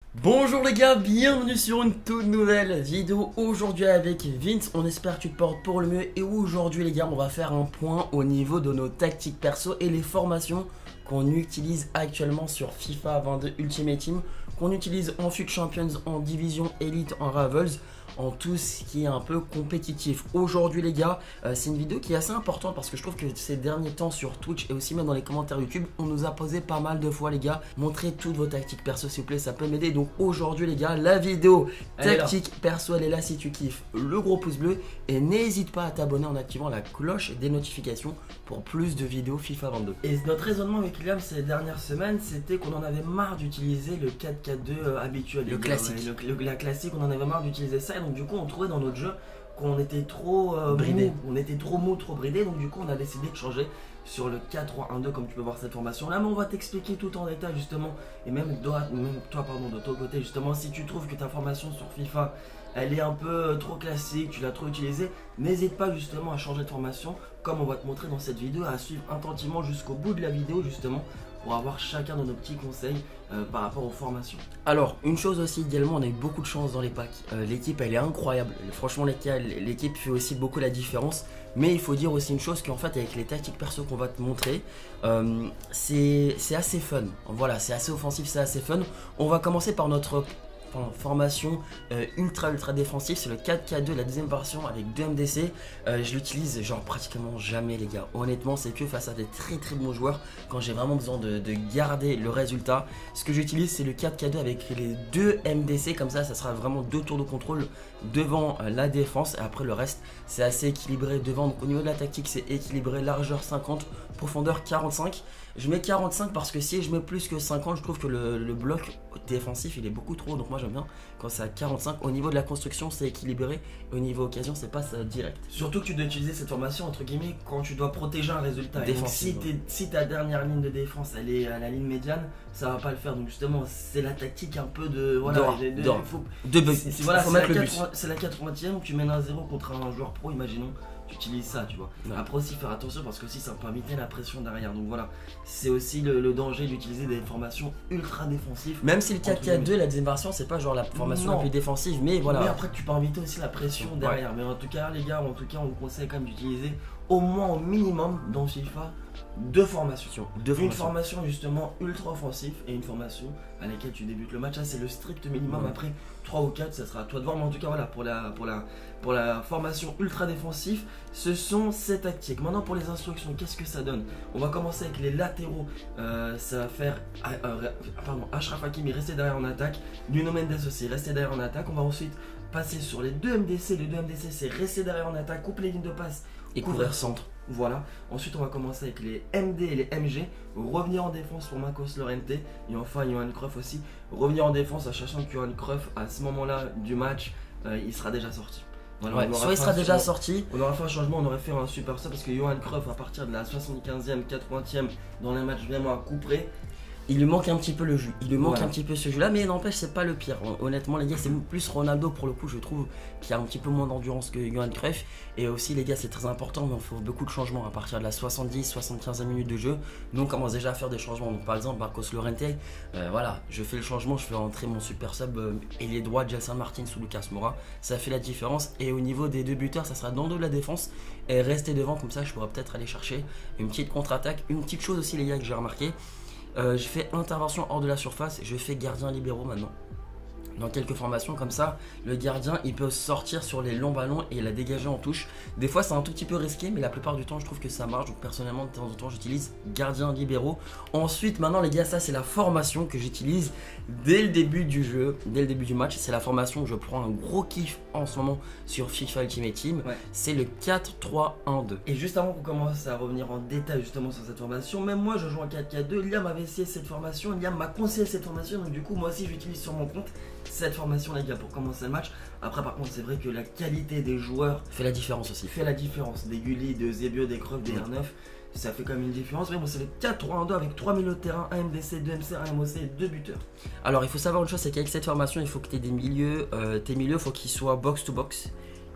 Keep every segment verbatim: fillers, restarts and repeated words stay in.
Bonjour les gars, bienvenue sur une toute nouvelle vidéo aujourd'hui avec Vince. On espère que tu te portes pour le mieux et aujourd'hui les gars on va faire un point au niveau de nos tactiques perso et les formations qu'on utilise actuellement sur FIFA vingt-deux Ultimate Team, qu'on utilise en FUT Champions, en Division Elite, en Ravels, en tout ce qui est un peu compétitif. Aujourd'hui les gars, euh, c'est une vidéo qui est assez importante parce que je trouve que ces derniers temps sur Twitch et aussi même dans les commentaires YouTube, on nous a posé pas mal de fois les gars, montrez toutes vos tactiques perso s'il vous plaît, ça peut m'aider. Donc aujourd'hui les gars, la vidéo tactique perso elle est là si tu kiffes, le gros pouce bleu et n'hésite pas à t'abonner en activant la cloche des notifications pour plus de vidéos FIFA vingt-deux. Et notre raisonnement avec Liam ces dernières semaines, c'était qu'on en avait marre d'utiliser le quatre quatre deux euh, habituel. Le classique. Ouais, le, le, la classique, on en avait marre d'utiliser ça et donc du coup on trouvait dans notre jeu qu'on était trop euh, bridé, on était trop mou, trop bridé, donc du coup on a décidé de changer sur le quatre trois un deux comme tu peux voir cette formation là, mais on va t'expliquer tout en détail justement, et même toi, même toi pardon, de ton côté justement, si tu trouves que ta formation sur FIFA elle est un peu trop classique, tu l'as trop utilisée, n'hésite pas justement à changer de formation comme on va te montrer dans cette vidéo, à suivre attentivement jusqu'au bout de la vidéo justement pour avoir chacun de nos petits conseils euh, par rapport aux formations. Alors, une chose aussi également, on a eu beaucoup de chance dans les packs. Euh, l'équipe, elle est incroyable. Franchement, l'équipe fait aussi beaucoup la différence. Mais il faut dire aussi une chose qu'en fait, avec les tactiques perso qu'on va te montrer, euh, c'est assez fun. Voilà, c'est assez offensif, c'est assez fun. On va commencer par notre formation euh, ultra ultra défensif, c'est le quatre quatre deux, la deuxième version avec deux M D C. euh, je l'utilise genre pratiquement jamais les gars, honnêtement c'est que face à des très très bons joueurs, quand j'ai vraiment besoin de, de garder le résultat. Ce que j'utilise c'est le quatre quatre deux avec les deux M D C, comme ça ça sera vraiment deux tours de contrôle devant euh, la défense et après le reste c'est assez équilibré devant. Donc au niveau de la tactique c'est équilibré, largeur cinquante, profondeur quarante-cinq. Je mets quarante-cinq parce que si je mets plus que cinquante, je trouve que le, le bloc défensif il est beaucoup trop, donc moi j'aime bien quand c'est à quarante-cinq. Au niveau de la construction c'est équilibré, au niveau occasion c'est pas ça direct. Surtout que tu dois utiliser cette formation entre guillemets quand tu dois protéger un résultat. Défensif. Donc, si, si ta dernière ligne de défense elle est à la ligne médiane, ça va pas le faire. Donc justement c'est la tactique un peu de voilà, d'or, de, de, d'or. Faut, de bug. Voilà, c'est la quatre-vingtième, tu mènes un zéro contre un joueur pro, imaginons. Tu utilises ça, tu vois. Ouais. Après aussi faire attention parce que aussi ça peut éviter la pression derrière. Donc voilà, c'est aussi le, le danger d'utiliser des formations ultra défensives. Même si le quatre quatre deux, la deuxième version, c'est pas genre la formation non. la plus défensive, mais voilà. Mais après tu peux éviter aussi la pression derrière. Ouais. Mais en tout cas les gars, en tout cas on vous conseille quand même d'utiliser au moins au minimum dans FIFA deux formations. Deux une formations. formation justement ultra offensif et une formation à laquelle tu débutes le match. Ça c'est le strict minimum. Ouais. Après trois ou quatre, ça sera à toi de voir. Mais en tout cas voilà, pour la, pour la, pour la formation ultra défensif, ce sont ces tactiques. Maintenant pour les instructions, qu'est-ce que ça donne? On va commencer avec les latéraux. euh, Ça va faire euh, pardon, Achraf Hakimi rester derrière en attaque, Nuno Mendes aussi rester derrière en attaque. On va ensuite passer sur les deux M D C. Les deux M D C c'est rester derrière en attaque, couper les lignes de passe et couvrir centre. Voilà, ensuite on va commencer avec les M D et les M G, revenir en défense pour Marcos Llorente et enfin Johan Cruyff aussi, revenir en défense en sachant que Johan Cruyff à ce moment-là du match, euh, il sera déjà sorti. Voilà, ouais, soit il sera déjà sur... sorti. On aurait fait un changement, on aurait fait un super ça parce que Johan Cruyff à partir de la soixante-quinzième, quatre-vingtième dans les matchs vraiment à couper. Il lui manque un petit peu le jus, il lui manque voilà. un petit peu ce jeu là, mais n'empêche c'est pas le pire. Honnêtement les gars, c'est plus Ronaldo pour le coup, je trouve, qui a un petit peu moins d'endurance que Johan Cruyff. Et aussi les gars c'est très important, mais il faut beaucoup de changements à partir de la soixante-dix soixante-quinzième minute de jeu. Nous on commence déjà à faire des changements. Donc par exemple Marcos Llorente, euh, voilà, je fais le changement, je fais rentrer mon super sub euh, ailier droit Gelson Martins sous Lucas Moura, ça fait la différence. Et au niveau des deux buteurs, ça sera dans le dos de la défense et rester devant, comme ça je pourrais peut-être aller chercher une petite contre-attaque. Une petite chose aussi les gars que j'ai remarqué, Euh, je fais intervention hors de la surface, je fais gardien libéraux maintenant. Dans quelques formations comme ça, le gardien il peut sortir sur les longs ballons et la dégager en touche. Des fois c'est un tout petit peu risqué, mais la plupart du temps je trouve que ça marche. Donc personnellement de temps en temps j'utilise gardien libéraux. Ensuite maintenant les gars, ça c'est la formation que j'utilise dès le début du jeu, dès le début du match. C'est la formation que je prends un gros kiff en ce moment sur FIFA Ultimate Team. Ouais. C'est le quatre trois un deux. Et juste avant qu'on commence à revenir en détail justement sur cette formation, même moi je joue en quatre quatre deux. Liam avait essayé cette formation, Liam m'a conseillé cette formation, donc du coup moi aussi j'utilise sur mon compte cette formation les gars pour commencer le match. Après par contre c'est vrai que la qualité des joueurs fait la différence aussi. Fait la différence. Des Gulli, de Zebio, des Cruyff, des R neuf, ça fait quand même une différence. Mais bon c'est le quatre trois un deux avec trois milieux de terrain, un M D C, deux M C, un M O C et deux buteurs. Alors il faut savoir une chose, c'est qu'avec cette formation il faut que tu aies des milieux. euh, Tes milieux il faut qu'ils soient box to box,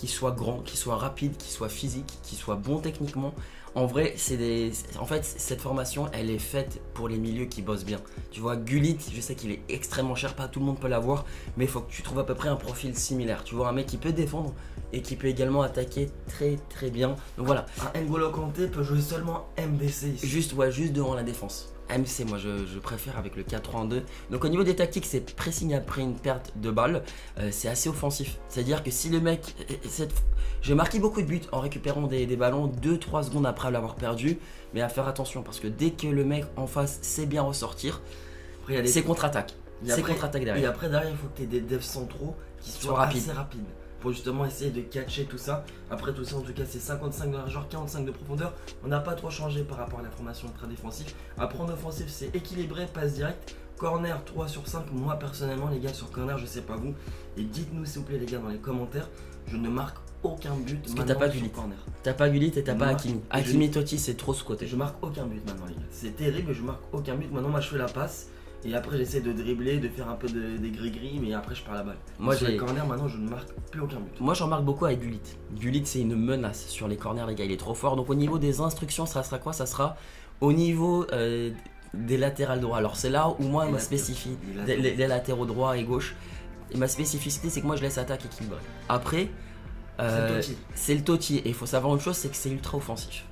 qui soit grand, qui soit rapide, qui soit physique, qui soit bon techniquement. En vrai, c'est des... en fait, cette formation, elle est faite pour les milieux qui bossent bien. Tu vois, Gullit, je sais qu'il est extrêmement cher, pas tout le monde peut l'avoir, mais il faut que tu trouves à peu près un profil similaire. Tu vois, un mec qui peut défendre et qui peut également attaquer très très bien. Donc voilà. Un N'Golo Kanté peut jouer seulement M D C ici. Juste, ouais, juste devant la défense. M C, moi je, je préfère avec le quatre trois un deux. Donc au niveau des tactiques, c'est pressing après une perte de balle. Euh, c'est assez offensif. C'est-à-dire que si le mec... Cette... J'ai marqué beaucoup de buts en récupérant des, des ballons deux trois secondes après l'avoir perdu. Mais à faire attention parce que dès que le mec en face sait bien ressortir, des... c'est contre-attaque. C'est contre-attaque derrière. Et après derrière, il faut que tu aies des devs centraux qui soient rapide. assez rapides. Pour justement essayer de catcher tout ça. Après tout ça, en tout cas, c'est cinquante-cinq de largeur, quarante-cinq de profondeur. On n'a pas trop changé par rapport à la formation ultra défensive. Après en offensif, c'est équilibré, passe direct. Corner trois sur cinq. Moi personnellement, les gars, sur corner, je sais pas vous. Et dites-nous s'il vous plaît, les gars, dans les commentaires, je ne marque aucun but. Parce que t'as pas Gullit. T'as pas Gullit et t'as pas Hakimi. Hakimi Totti, c'est trop sous-côté. Je marque aucun but maintenant, les gars. C'est terrible, mais je marque aucun but. Maintenant, moi, je fais la passe. Et après j'essaie de dribbler, de faire un peu de, des gris-gris, mais après je pars la balle. Moi sur les corners maintenant je ne marque plus aucun but. Moi j'en marque beaucoup avec Gullit. Gullit c'est une menace sur les corners les gars, il est trop fort. Donc au niveau des instructions ça sera quoi? Ça sera au niveau euh, des latérales droits. Alors c'est là où moi ma spécificité, les, les, les latéraux droits et gauche. Et ma spécificité c'est que moi je laisse attaque équilibrée. Après euh, c'est le Totti. Et il faut savoir une chose, c'est que c'est ultra offensif.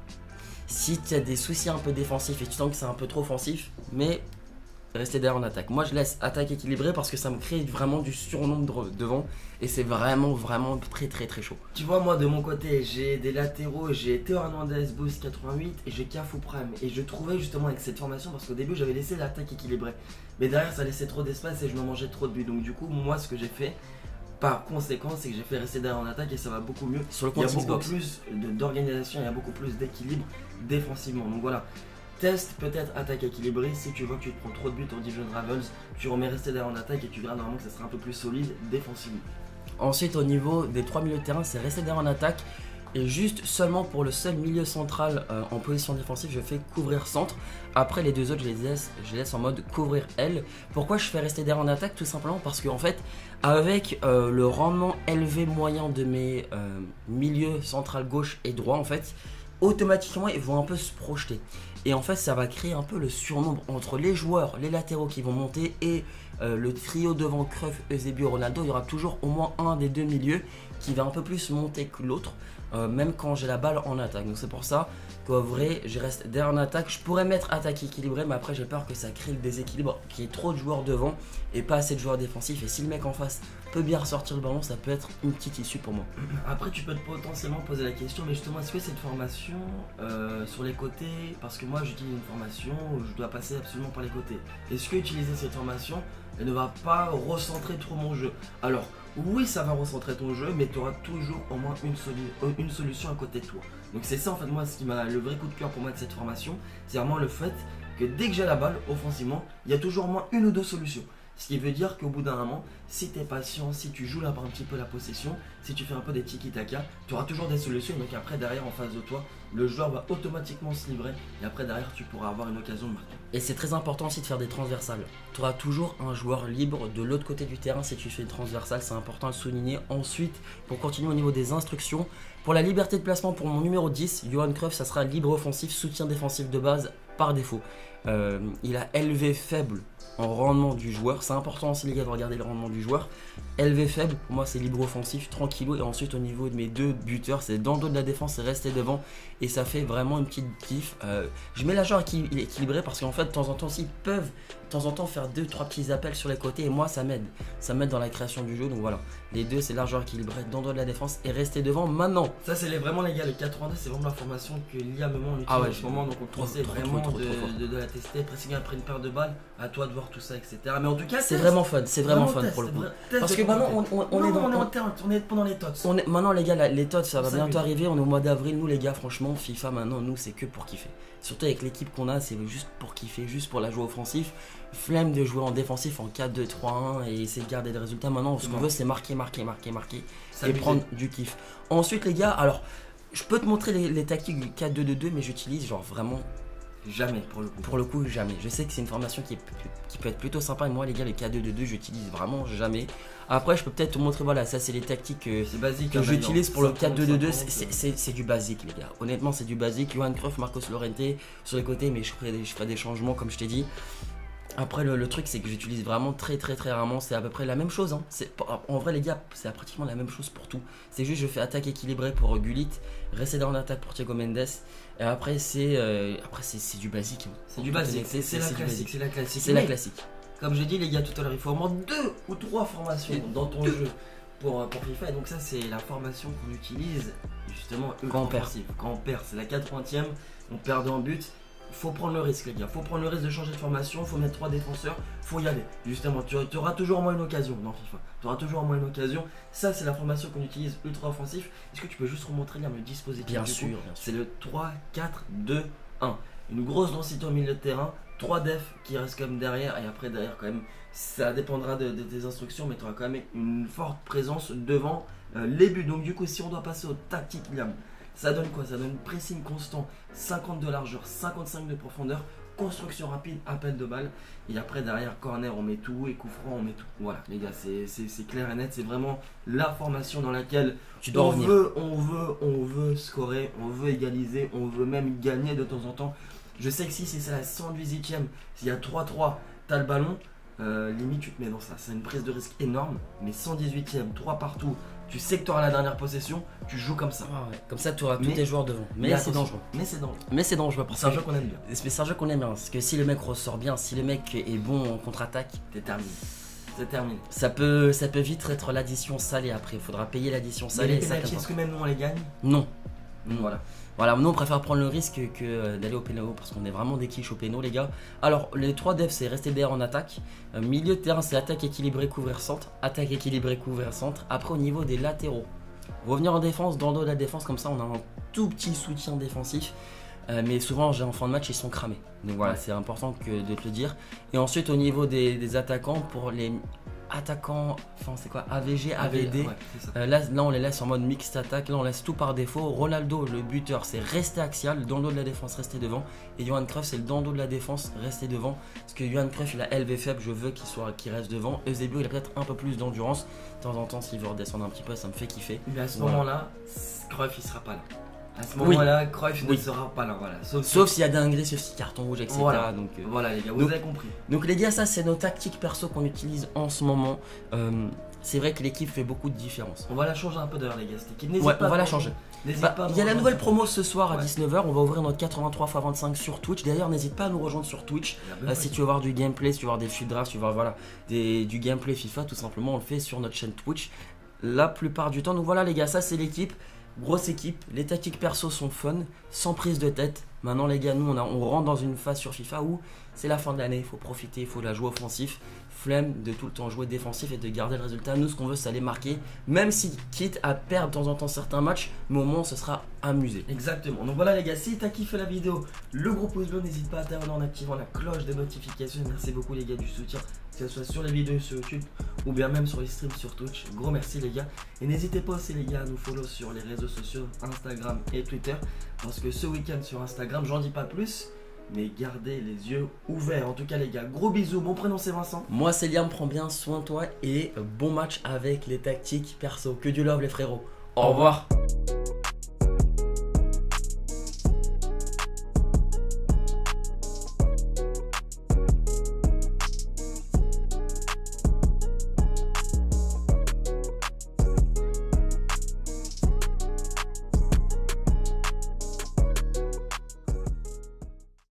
Si tu as des soucis un peu défensifs et tu sens que c'est un peu trop offensif, mais rester derrière en attaque. Moi je laisse attaque équilibrée parce que ça me crée vraiment du surnombre devant et c'est vraiment vraiment très très très chaud. Tu vois, moi de mon côté j'ai des latéraux, j'ai Théo Hernandez, Boost quatre-vingt-huit et j'ai Cafu Prime. Et je trouvais justement avec cette formation, parce qu'au début j'avais laissé l'attaque équilibrée, mais derrière ça laissait trop d'espace et je me mangeais trop de buts. Donc du coup moi ce que j'ai fait par conséquent c'est que j'ai fait rester derrière en attaque et ça va beaucoup mieux. Sur le il y a beaucoup Xbox. plus d'organisation, il y a beaucoup plus d'équilibre défensivement. Donc voilà. Teste peut-être attaque équilibrée. Si tu vois que tu te prends trop de buts en Division Rivals, tu remets rester derrière en attaque et tu verras normalement que ça sera un peu plus solide défensivement. Ensuite au niveau des trois milieux de terrain, c'est rester derrière en attaque. Et juste seulement pour le seul milieu central euh, en position défensive, je fais couvrir centre. Après les deux autres, je les laisse, je les laisse en mode couvrir L. Pourquoi je fais rester derrière en attaque? Tout simplement parce que en fait, avec euh, le rendement élevé moyen de mes euh, milieux central gauche et droit, en fait, automatiquement ils vont un peu se projeter. Et en fait ça va créer un peu le surnombre entre les joueurs, les latéraux qui vont monter et euh, le trio devant Cruyff, Eusebio, Ronaldo. Il y aura toujours au moins un des deux milieux qui va un peu plus monter que l'autre, euh, même quand j'ai la balle en attaque. Donc c'est pour ça qu'au vrai je reste derrière en attaque. Je pourrais mettre attaque équilibrée, mais après j'ai peur que ça crée le déséquilibre, qu'il y ait trop de joueurs devant et pas assez de joueurs défensifs. Et si le mec en face peut bien ressortir le ballon, ça peut être une petite issue pour moi. Après tu peux te potentiellement poser la question, mais justement est-ce que cette formation euh, sur les côtés, parce que moi j'utilise une formation où je dois passer absolument par les côtés, est-ce que utiliser cette formation elle ne va pas recentrer trop mon jeu? Alors oui ça va recentrer ton jeu, mais tu auras toujours au moins une, solu une solution à côté de toi. Donc c'est ça en fait moi ce qui m'a le vrai coup de cœur pour moi de cette formation, c'est vraiment le fait que dès que j'ai la balle offensivement, il y a toujours au moins une ou deux solutions. Ce qui veut dire qu'au bout d'un moment, si tu es patient, si tu joues là un petit peu la possession, si tu fais un peu des tiki-taka, tu auras toujours des solutions. Et donc après, derrière, en face de toi, le joueur va automatiquement se livrer. Et après, derrière, tu pourras avoir une occasion de marquer. Et c'est très important aussi de faire des transversales. Tu auras toujours un joueur libre de l'autre côté du terrain si tu fais une transversale. C'est important à le souligner. Ensuite, pour continuer au niveau des instructions, pour la liberté de placement pour mon numéro dix, Johan Cruyff, ça sera libre offensif, soutien défensif de base par défaut. Euh, il a L V faible en rendement du joueur, c'est important aussi les gars de regarder le rendement du joueur. L V faible, pour moi c'est libre offensif, tranquillou. Et ensuite au niveau de mes deux buteurs, c'est dans le dos de la défense et rester devant. Et ça fait vraiment une petite kiff. Euh, je mets la genre équilibré parce qu'en fait de temps en temps aussi, ils peuvent de temps en temps faire deux trois petits appels sur les côtés. Et moi ça m'aide, ça m'aide dans la création du jeu. Donc voilà, les deux c'est largeur équilibré, dans le dos de la défense et rester devant maintenant. Ça c'est les, vraiment les gars, le quatre-vingt-deux c'est vraiment la formation que l'I A me on utilise ah ouais, en ce moment. Donc on te conseille vraiment trop, trop, trop, de, de, de la tester, pressing après une paire de balles, à toi de voir tout ça, et cetera. Mais en tout cas, c'est vraiment fun, c'est vraiment, vraiment fun test, pour le coup. Parce que maintenant, on, on, on, non, est dans, on, est en, on est pendant les tots. On est, maintenant, les gars, la, les tots, ça va bientôt arriver. On est au mois d'avril. Nous, les gars, franchement, FIFA, maintenant, nous, c'est que pour kiffer. Surtout avec l'équipe qu'on a, c'est juste pour kiffer, juste pour la jouer offensif. Flemme de jouer en défensif en quatre deux trois un et essayer de garder des résultats. Maintenant, ce qu'on veut, c'est marquer, marquer, marquer, marquer et prendre du kiff. Ensuite, les gars, alors, je peux te montrer les, les tactiques du quatre deux deux deux, mais j'utilise genre vraiment Jamais pour le coup. Pour le coup, jamais. Je sais que c'est une formation qui, est, qui peut être plutôt sympa. Et moi, les gars, le K deux deux deux, j'utilise vraiment jamais. Après, je peux peut-être te montrer, voilà, ça c'est les tactiques euh, basique, que hein, j'utilise pour le cinquante, K deux deux deux. cinquante, C'est du basique, les gars. Honnêtement, c'est du basique. Johan Cruyff, Marcos Llorente sur les côtés, mais je ferai des, je ferai des changements, comme je t'ai dit. Après, le, le truc, c'est que j'utilise vraiment très, très, très rarement. C'est à peu près la même chose. Hein. En vrai, les gars, c'est pratiquement la même chose pour tout. C'est juste, je fais attaque équilibrée pour Gullit, rester dans l'attaque pour Thiago Mendes. Et après, c'est euh, après c'est du basique. Hein. C'est du basique. C'est la classique. C'est la classique. C'est la classique. Comme j'ai dit, les gars, tout à l'heure, il faut au moins deux ou trois formations et dans ton deux. jeu pour, pour FIFA. Et donc, ça, c'est la formation qu'on utilise justement quand on perd. Quand on perd, c'est la quatre-vingtième. On perd en but. Faut prendre le risque, les gars. Faut prendre le risque de changer de formation. Faut mettre trois défenseurs. Faut y aller. Justement, tu, tu auras toujours au moins une occasion dans FIFA. Tu auras toujours au moins une occasion. Ça, c'est la formation qu'on utilise ultra offensif. Est-ce que tu peux juste remontrer là, le dispositif? Bien sûr, bien sûr. C'est le trois quatre deux un. Une grosse densité au milieu de terrain. trois defs qui restent comme derrière. Et après, derrière, quand même, ça dépendra de, de tes instructions. Mais tu auras quand même une forte présence devant euh, les buts. Donc, du coup, si on doit passer aux tactiques, Liam, ça donne quoi? Ça donne pressing constant, cinquante de largeur, cinquante-cinq de profondeur, construction rapide, appel de balle. Et après, derrière, corner, on met tout. Et coup franc, on met tout. Voilà, les gars, c'est clair et net. C'est vraiment la formation dans laquelle tu dois on revenir. veut, on veut, on veut scorer, on veut égaliser, on veut même gagner de temps en temps. Je sais que si c'est la cent dix-huitième, s'il y a trois trois, t'as le ballon, euh, limite tu te mets dans ça. C'est une prise de risque énorme, mais cent dix-huitième, trois partout, tu sais que tu auras la dernière possession, tu joues comme ça. Ah ouais. Comme ça, tu auras tous tes joueurs devant. Mais c'est dangereux. Mais c'est dangereux. Mais c'est dangereux. C'est un jeu qu'on aime bien. C'est un jeu qu'on aime bien. Parce que si le mec ressort bien, si le mec est bon en contre-attaque, t'es terminé. C'est terminé. Ça peut, ça peut vite être l'addition salée après. Il faudra payer l'addition salée. Est-ce que même nous on les gagne? Non. Mmh. Voilà. Voilà, nous on préfère prendre le risque que d'aller au pénal parce qu'on est vraiment des quiches au pénal, les gars. Alors, les trois devs, c'est rester derrière en attaque. Euh, milieu de terrain, c'est attaque équilibrée, couvrir centre. Attaque équilibrée, couvrir centre. Après, au niveau des latéraux, revenir en défense, dans le dos de la défense, comme ça on a un tout petit soutien défensif. Euh, mais souvent, en fin de match, ils sont cramés. Donc voilà, c'est important que de te le dire. Et ensuite, au niveau des, des attaquants, pour les attaquants, enfin c'est quoi, A V G, A V D, ouais, euh, là, là on les laisse en mode mixte attaque, là on laisse tout par défaut. Ronaldo, le buteur, c'est rester axial, dans le dos de la défense, rester devant. Et Johan Cruyff, c'est le dans le dos de la défense, rester devant. Parce que Johan Cruyff, il a L V faible, je veux qu'il soit, qu'il reste devant. Eusebio, il a peut-être un peu plus d'endurance. De temps en temps, s'il veut redescendre un petit peu, ça me fait kiffer. Mais à ce voilà. moment-là, Cruyff, il sera pas là. À ce moment-là, oui. Cruyff oui. ne sera pas là, voilà. Sauf, sauf s'il y a dinguerie, sauf si carton rouge, et cetera. Voilà, donc, euh, voilà les gars, vous donc, avez compris. Donc les gars, ça c'est nos tactiques perso qu'on utilise en ce moment. Euh, c'est vrai que l'équipe fait beaucoup de différence. On va la changer un peu d'ailleurs les gars, cette équipe. Ouais, pas on va la changer. Bah, il y a la nouvelle promo ce soir à ouais. dix-neuf heures, on va ouvrir notre quatre-vingt-trois fois vingt-cinq sur Twitch. D'ailleurs, n'hésite pas à nous rejoindre sur Twitch. Euh, si tu veux voir du gameplay, si tu veux voir des field drafts, si tu veux voir voilà, des, du gameplay FIFA, tout simplement, on le fait sur notre chaîne Twitch la plupart du temps. Donc voilà les gars, ça c'est l'équipe. Grosse équipe, les tactiques perso sont fun, sans prise de tête. Maintenant les gars, nous on, a, on rentre dans une phase sur FIFA où c'est la fin de l'année, il faut profiter, il faut la jouer offensif. Flemme de tout le temps jouer défensif et de garder le résultat. Nous ce qu'on veut c'est aller marquer, même si quitte à perdre de temps en temps certains matchs, mais au moins on se sera amusé. Exactement, donc voilà les gars, si t'as kiffé la vidéo, le gros pouce bleu, n'hésite pas à t'abonner en activant la cloche des notifications. Merci beaucoup les gars du soutien, que ce soit sur les vidéos sur YouTube ou bien même sur les streams sur Twitch. Gros merci les gars, et n'hésitez pas aussi les gars à nous follow sur les réseaux sociaux Instagram et Twitter, parce que ce week-end sur Instagram, j'en dis pas plus, mais gardez les yeux ouverts. En tout cas les gars, gros bisous, mon prénom c'est Vincent. Moi c'est Liam, prends bien soin de toi et bon match avec les tactiques perso. Que du love les frérots. Au revoir.